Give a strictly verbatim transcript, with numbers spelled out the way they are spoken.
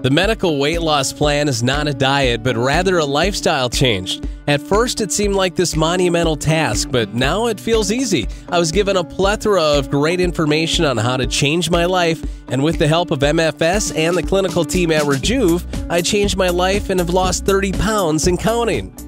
The medical weight loss plan is not a diet, but rather a lifestyle change. At first, it seemed like this monumental task, but now it feels easy. I was given a plethora of great information on how to change my life, and with the help of M F S and the clinical team at Rejuve, I changed my life and have lost thirty pounds and counting.